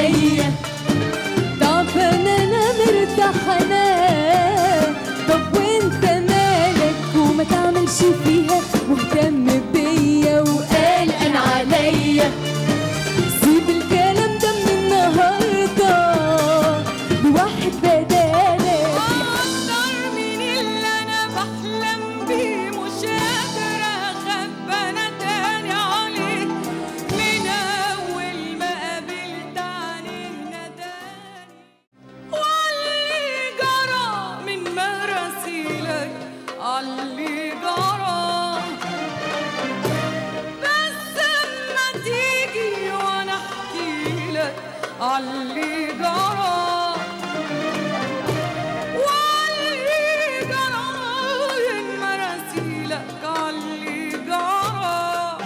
عليا، تعبانة أنا مرتاحة أنا. طب وأنت مالك وما تعملش فيها مهتم بيا وقلقان عليا؟ سيب الكلام ده من النهارده بواحد بدالك. أكتر من اللي أنا بحلم بيه، مش قادرة أخبى أنا تاني عليك. من أول ما قابلت عليه نداني، واللي جرى من مراسيلك عاللي جرى. بس أما تيجي وأنا أحكيلك عاللي جرى، واللي جرى من مراسيلك عاللي جرى.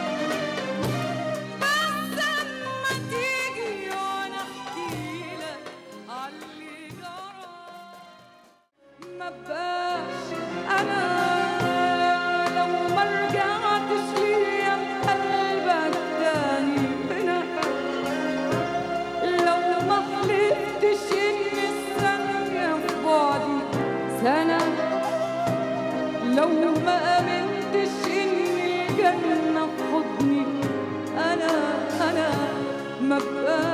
بس أما تيجي وأنا أحكيلك عاللي جرى. ما بقاش أنا لو ما رجعتش ليا بقلبك تاني هنا، لو ما حلفتش إن الثانية في بعدي سنة، لو ما آمنتش إن الجنة في حضني أنا ما بقاش